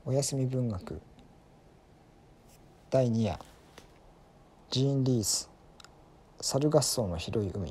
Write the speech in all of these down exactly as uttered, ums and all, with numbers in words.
おやすみ文学だいに夜、ジーン・リース、猿合奏の広い海。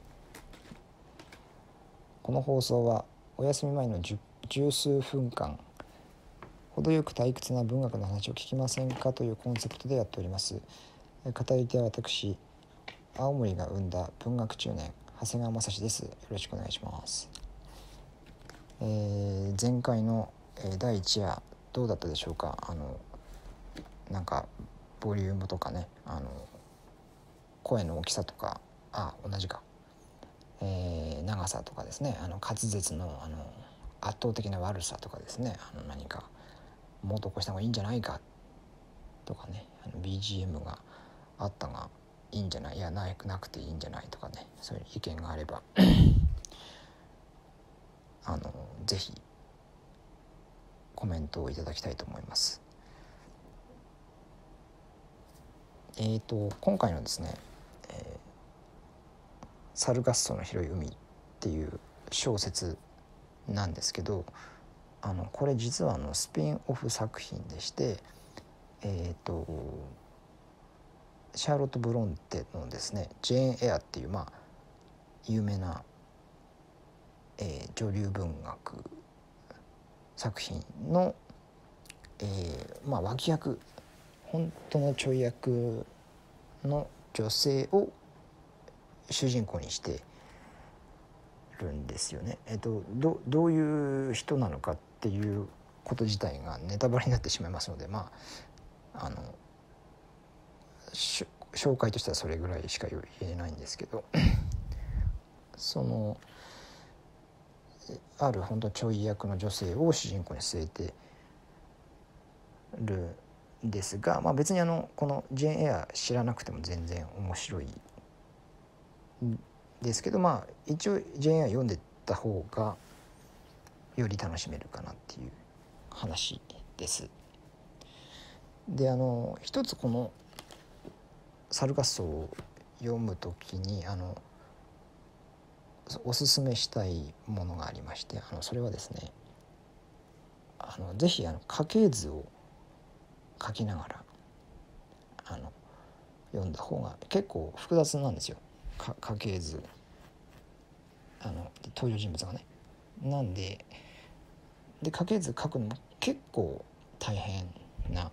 この放送はお休み前の十数分間、程よく退屈な文学の話を聞きませんかというコンセプトでやっております。語り手は私、青森が生んだ文学中年、長谷川雅史です。よろしくお願いします。えー、前回のだいいち夜どうだったでしょうか。あのなんかボリュームとかね、あの声の大きさとか、あ同じか、えー、長さとかですね、あの滑舌のあの圧倒的な悪さとかですね、あの何かもっと起こした方がいいんじゃないかとかね、あの ビージーエム があったがいいんじゃない、いやなくていいんじゃないとかね、そういう意見があればあのぜひコメントをいただきたいと思います。えーと今回のですね、えー、猿合奏の広い海っていう小説なんですけど、あのこれ実はあのスピンオフ作品でして、えーとシャーロット・ブロンテのですねジェーン・エアっていうまあ有名な、えー、女流文学作品の、えー、まあ脇役、本当のちょい役の女性を主人公にしてるんですよね。えっと、ど, どういう人なのかっていうこと自体がネタバレになってしまいますので、まああの紹介としてはそれぐらいしか言えないんですけどそのある本当ちょい役の女性を主人公に据えてるんですが、まあ、別にあのこのジェーン・エア知らなくても全然面白いんですけど、まあ一応ジェーン・エア読んでた方がより楽しめるかなっていう話です。であの一つこの猿合奏を読むときにあのおすすめしたいものがありまして、あのそれはですね、あのぜひあの家系図を書きながらあの読んだ方が結構複雑なんですよ。か家系図、あの登場人物がね。なんでで家系図書くのも結構大変な、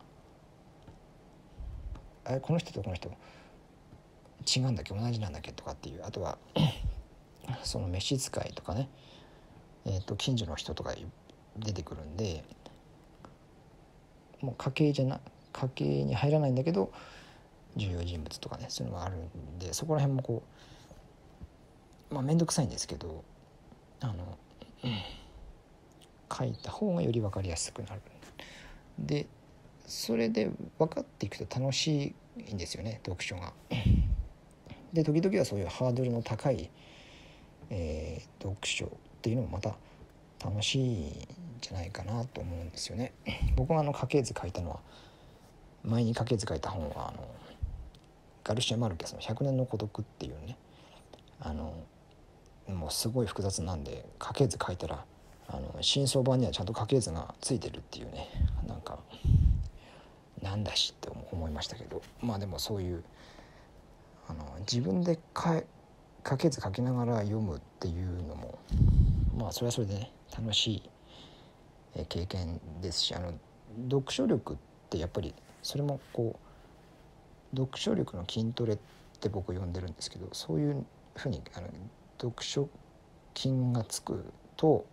あれこの人とこの人違うんだっけ同じなんだっけとかっていう、あとはその召使いとかね、えー、と近所の人とか出てくるんで、もう家系じゃな家系に入らないんだけど重要人物とかね、そういうのがあるんで、そこら辺もこうまあ面倒くさいんですけど、あの、うん、書いた方がより分かりやすくなる。でそれで分かっていくと楽しいんですよね、読書が。で時々はそういうハードルの高い、えー、読書っていうのもまた楽しいんじゃないかなと思うんですよね。僕があの家系図書いたのは、前に家系図書いた本はあのガルシア・マルケスの百年の孤独っていうね、あのもうすごい複雑なんで家系図書いたらあの新装版にはちゃんと家系図がついてるっていうね、なんかなんだしって思いましたけど、まあでもそういうあの自分で家系図書きながら読むっていうのもまあそれはそれでね楽しい経験ですし、あの読書力ってやっぱりそれもこう読書力の筋トレって僕呼んでるんですけど、そういうふうにあの読書筋がつくと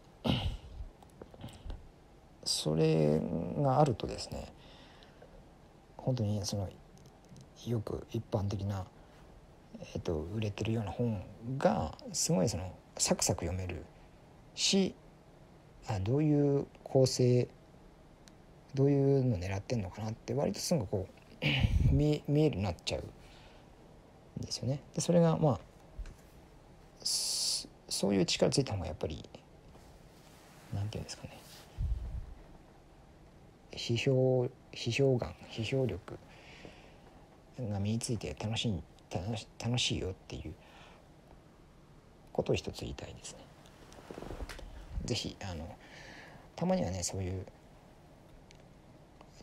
それがあるとですね、本当にそのよく一般的な、えー、と売れてるような本がすごいそのサクサク読めるし、あどういう構成どういうの狙ってんのかなって割とすぐこう 見, 見えるようになっちゃうんですよね。でそれがまあそういう力ついた方がやっぱりなんていうんですかね、批評批評眼批評力が身について楽しい楽し楽しいよっていうことを一つ言いたいですね。ぜひあのたまにはねそういう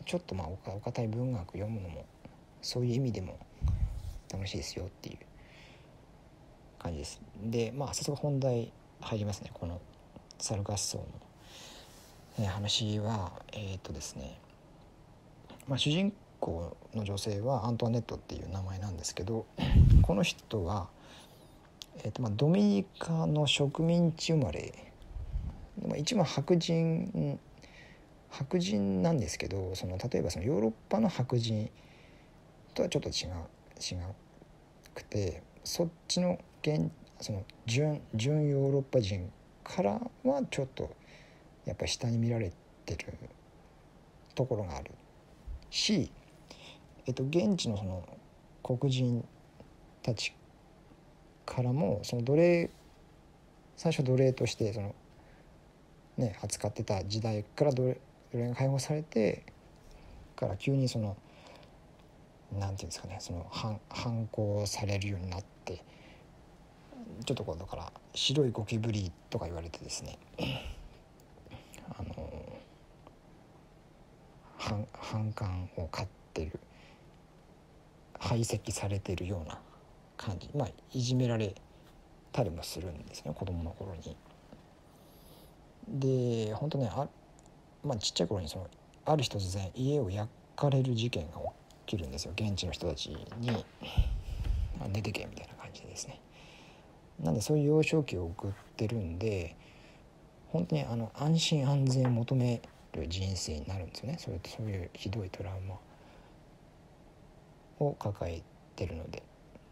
ちょっとまあお堅い文学読むのもそういう意味でも楽しいですよっていう感じです。でまあ早速本題入りますね。この猿合奏の、えー、話はえっ、ー、とですね、まあ、主人公の女性はアントワネットっていう名前なんですけど、この人は、えーとまあ、ドミニカの植民地生まれ、まあ、一番白人白人なんですけど、その例えばそのヨーロッパの白人とはちょっと違う違くて、そっちの現その純純ヨーロッパ人からはちょっとやっぱり下に見られてるところがあるし、えっと、現地のその黒人たちからもその奴隷最初奴隷としてその、ね、扱ってた時代から奴隷奴隷が解放されてから急にそのなんていうんですかね、その反反抗されるようになって、ちょっとこうだから白いゴキブリとか言われてですね、あの反反感を買ってる排斥されてるような感じ、まあいじめられたりもするんですね、子供の頃に。で本当ねあ、まあ、ちっちゃい頃にそのある日突然家を焼かれる事件が起きるんですよ。現地の人たちに出てけみたいな感じでですね。なんでそういう幼少期を送ってるんで、本当にあの安心安全を求める人生になるんですよね。それとそういうひどいトラウマを抱えてるので。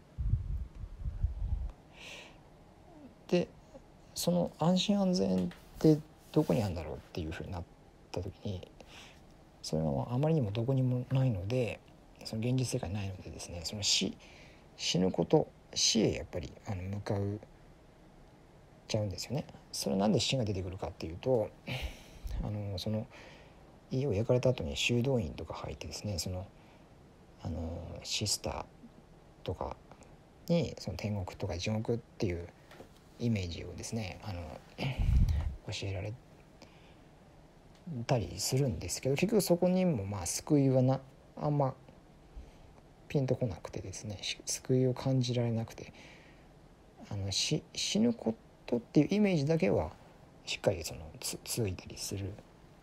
でその安心安全ってどこにあるんだろうっていうふうになった時に、それがあまりにもどこにもないので、その現実世界にないのでですね、その死死ぬこと死へやっぱりあの向かうちゃうんですよね。それなんで死が出てくるかっていうと、あのその家を焼かれた後に修道院とか入ってですね、そのあのシスターとかにその天国とか地獄っていうイメージをですね、あの教えられたりするんですけど、結局そこにもまあ救いはなあんまピンとこなくてですね、救いを感じられなくて、あのし死ぬことっていうイメージだけはしっかりその つ, ついたりする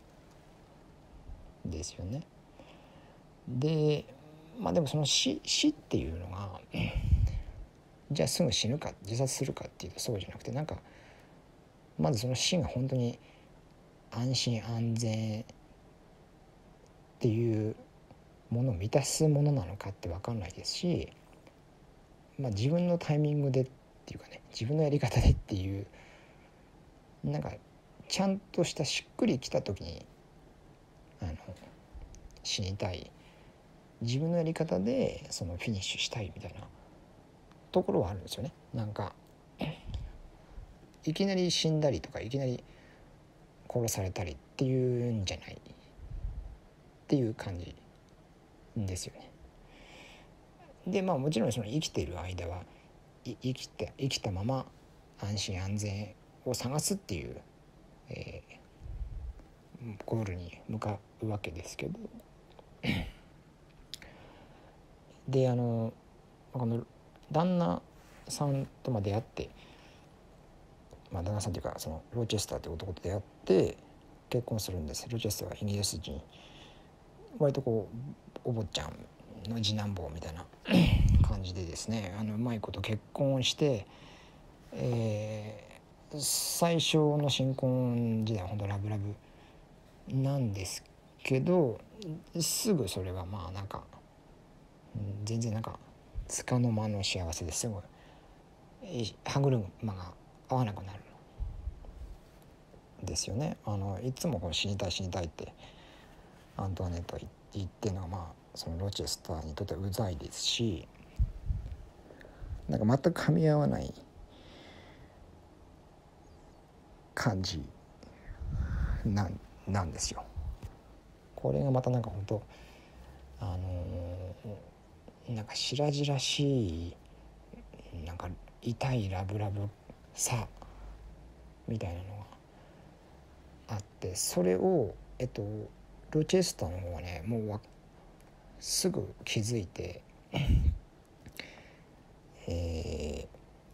んですよね。でまあでもその 死, 死っていうのがじゃあすぐ死ぬか自殺するかっていうとそうじゃなくて、なんかまずその死が本当に安心安全っていうものを満たすものなのかって分かんないですし、まあ、自分のタイミングでっていうかね、自分のやり方でっていう、なんかちゃんとしたしっくりきた時にあの死にたい、自分のやり方でそのフィニッシュしたいみたいなところはあるんですよね。なんかいきなり死んだりとかいきなり殺されたりっていうんじゃないっていう感じですよね。でまあもちろんその生きている間は生きて生きたまま安心安全を探すっていう、えー、ゴールに向かうわけですけどであのこの旦那さんとまあ出会って、まあ、旦那さんというかそのロチェスターという男と出会って結婚するんです。ロチェスターはイギリス人、割とこうお坊ちゃんの次男坊みたいな感じでですね、あのうまいこと結婚して、えー、最初の新婚時代は本当ラブラブなんですけど、すぐそれがまあなんか全然なんかつかの間の幸せですごい歯車が合わなくなるんですよね。あのいつもこう死にたい死にたいってアントワネットは言ってるのが、まあそのロチェスターにとってはうざいですし、なんか全く噛み合わない感じなん、なんですよ。これがまたなんか本当あのー、なんか白々しいなんか痛いラブラブさみたいなのがあって、それをえっとロチェスターの方はねもうすぐ気づいてえ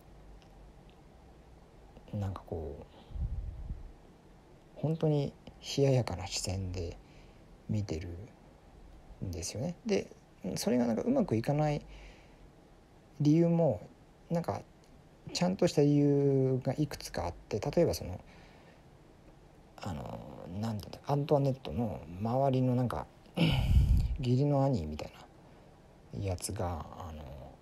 ー、なんかこう本当に冷ややかな視線で見てるんですよね。でそれがなんかうまくいかない理由もなんかちゃんとした理由がいくつかあって、例えばそのあのなんていうんだアントワネットの周りのなんか義理の兄みたいなやつがあ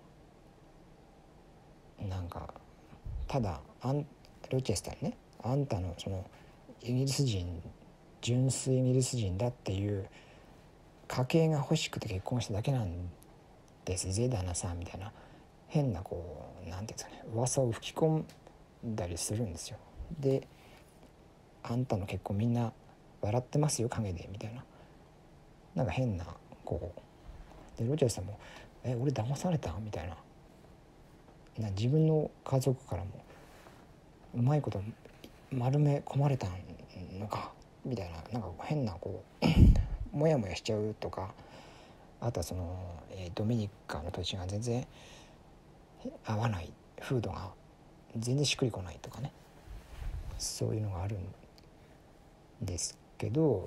のなんかただアンロチェスターにねあんたのそのイギリス人純粋イギリス人だっていう家系が欲しくて結婚しただけなんですぜ旦那さんみたいな変なこうなんていうんですかね噂を吹き込んだりするんですよ。であんたの結婚みんな笑ってますよ陰でみたいななんか変なこうでロジャーさんもえ俺騙されたみたいなな自分の家族からもうまいこと丸め込まれたのかみたいななんか変なこうモヤモヤしちゃうとか、あとはその、えー、ドミニカの土地が全然合わない風土が全然しっくりこないとかね、そういうのがあるんですけど、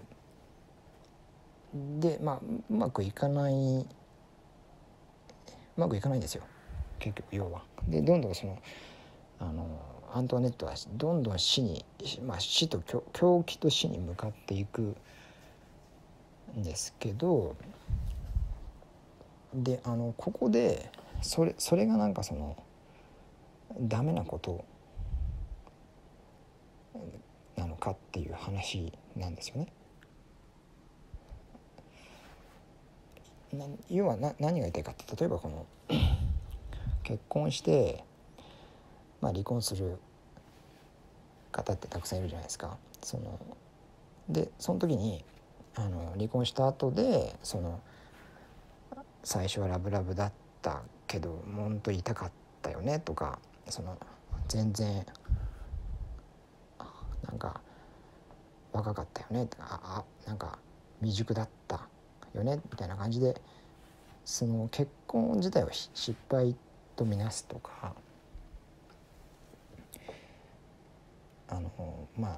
でまあうまくいかないうまくいかないんですよ結局要は。でどんどんそのあのアントワネットはどんどん死に、まあ、死と狂気と死に向かっていくんですけど、であのここでそれそれがなんかそのダメなことなのかっていう話なんですよね。な要はな何が言いたいかって、例えばこの結婚して、まあ、離婚する方ってたくさんいるじゃないですか。そのでその時にあの離婚した後でその最初はラブラブだったけど本当痛かったよねとか、その全然なんか若かったよねとか、あなんか未熟だったよねみたいな感じでその結婚自体を失敗とみなすとか、あのま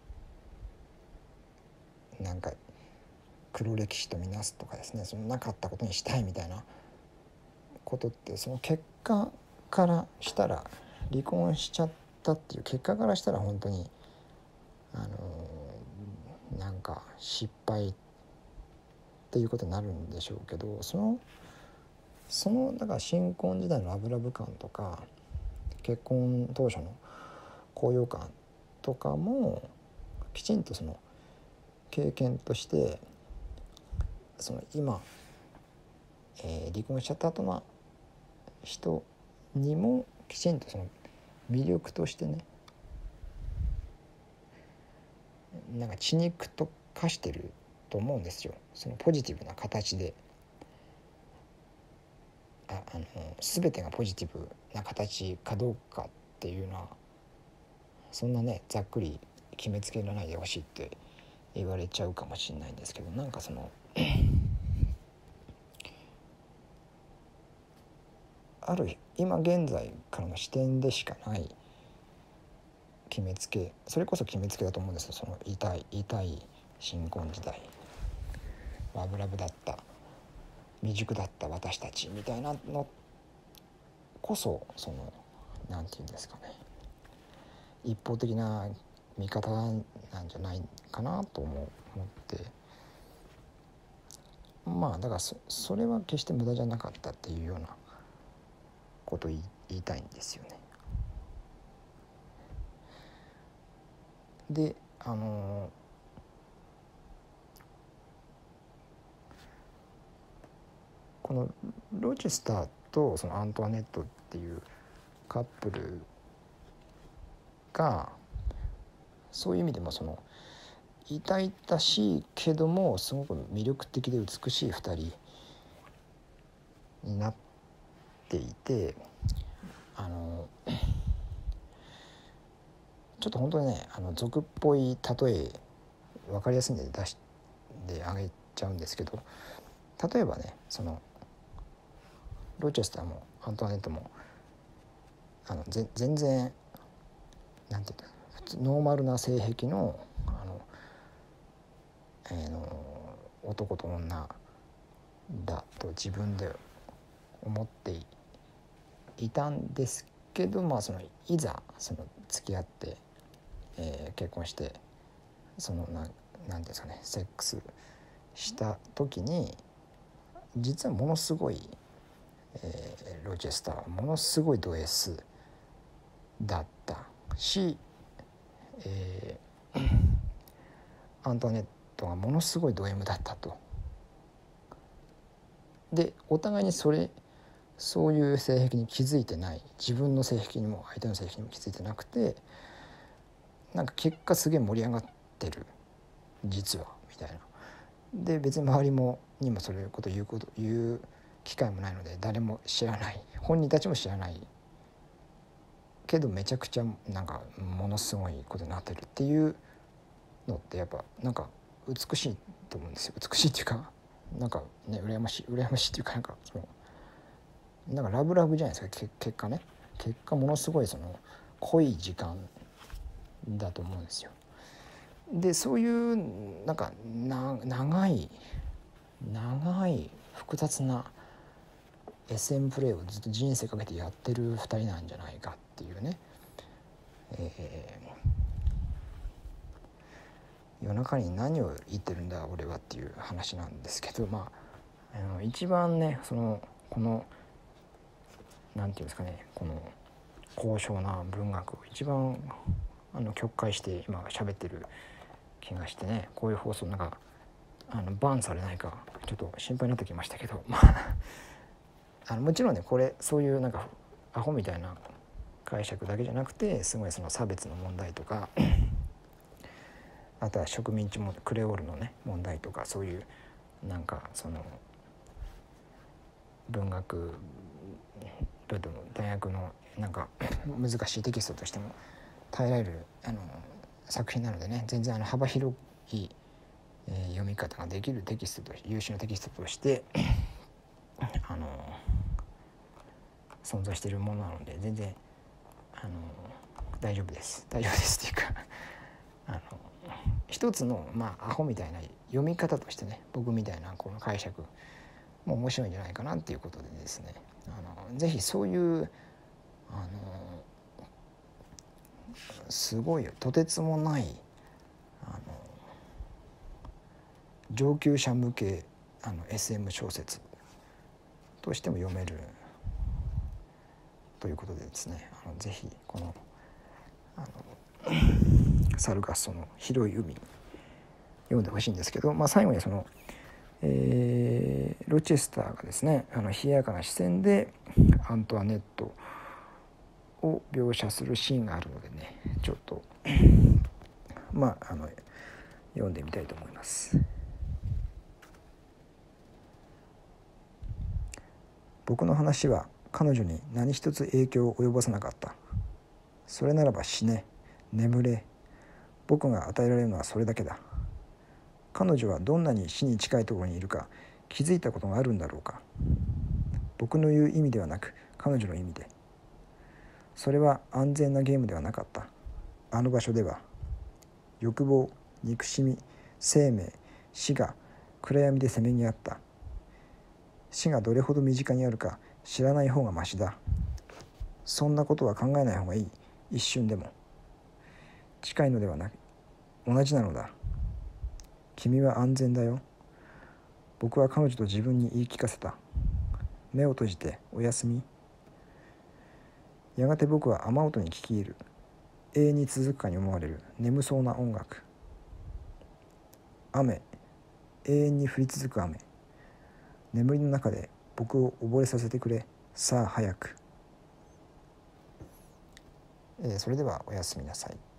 あなんか黒歴史とみなすとかですね、そのなかったことにしたいみたいなことって、その結果からしたら離婚しちゃったっていう結果からしたら本当にあのなんか失敗っていうことになるんでしょうけど、そのそのだから新婚時代のラブラブ感とか結婚当初の高揚感とかもきちんとその経験としてその今、えー、離婚しちゃった後の人にもきちんとその魅力としてね、なんか血肉と化してると思うんですよ。そのポジティブな形で、ああの全てがポジティブな形かどうかっていうのはそんなねざっくり決めつけらないでほしいって言われちゃうかもしれないんですけど、なんかそのある今現在からの視点でしかない決めつけ、それこそ決めつけだと思うんですよ。その痛い痛い新婚時代ラブラブだった未熟だった私たちみたいなのこそ、そのなんていうんですかね、一方的な見方なんじゃないかなと思って、まあだから そ, それは決して無駄じゃなかったっていうようなことを言い言いたいんですよね。であのこのロチェスターとそのアントワネットっていうカップルがそういう意味でもその痛々しいけどもすごく魅力的で美しいふたりになっていて、あのちょっと本当にねあの俗っぽい例え分かりやすいんで出しで挙げちゃうんですけど、例えばねそのロチェスターもアントワネットもあのぜ全然なんていうか普通ノーマルな性癖のあの、えー、の男と女だと自分で思っていたんですけど、まあそのいざその付き合って、えー、結婚してそのななんていうんですかねセックスした時に実はものすごい、えー、ロチェスターはものすごいド S だったし、えー、アントワネットがものすごいド M だったと。でお互いにそれそういう性癖に気づいてない、自分の性癖にも相手の性癖にも気づいてなくて、なんか結果すげえ盛り上がってる実はみたいな。で別に周りもにもそれこと言うこと言う機会もないので誰も知らない、本人たちも知らないけどめちゃくちゃなんかものすごいことになってるっていうのってやっぱなんか美しいと思うんですよ。美しいっていうかなんかね羨ましい羨ましいっていうかなんかそのなんかラブラブじゃないですか結果ね。結果ものすごいその濃い時間だと思うんですよ。でそういうなんかな長い長い複雑な エスエム プレイをずっと人生かけてやってるふたりなんじゃないかっていうね、えー、夜中に何を言ってるんだ俺はっていう話なんですけど、まあ、あの一番ねそのこのなんていうんですかねこの高尚な文学を一番あの曲解して今喋ってる気がしてね、こういう放送なんかあのバンされないかちょっと心配になってきましたけど、まああのもちろんねこれそういうなんかアホみたいな解釈だけじゃなくてすごいその差別の問題とかあとは植民地もクレオールのね問題とかそういうなんかその文学大学のなんか難しいテキストとしても耐えられるあの作品なのでね、全然あの幅広い、えー、読み方ができるテキストと優秀なテキストとしてあの存在しているものなので全然あの大丈夫です大丈夫ですっていうかあの一つのまあアホみたいな読み方としてね僕みたいなこの解釈も面白いんじゃないかなっていうことでですね、あのぜひそういうあのすごいとてつもないあの上級者向けあの エスエム 小説としても読めるということでですね、あのぜひこのあのサルガッソの広い海読んでほしいんですけど、まあ、最後にその、えー、ロチェスターがですねあの冷ややかな視線でアントワネットを描写するシーンがあるのでねちょっとまああの読んでみたいと思います。僕の話は彼女に何一つ影響を及ぼさなかった。それならば死ね、眠れ。僕が与えられるのはそれだけだ。彼女はどんなに死に近いところにいるか気づいたことがあるんだろうか。僕の言う意味ではなく彼女の意味で。それは安全なゲームではなかった。あの場所では欲望、憎しみ、生命、死が暗闇でせめぎ合った。死がどれほど身近にあるか知らない方がましだ。そんなことは考えない方がいい。一瞬でも。近いのではなく同じなのだ。君は安全だよ。僕は彼女と自分に言い聞かせた。目を閉じておやすみ。やがて僕は雨音に聞き入る。永遠に続くかに思われる眠そうな音楽。雨、永遠に降り続く雨。眠りの中で僕を溺れさせてくれ。さあ早く。えー、それではおやすみなさい。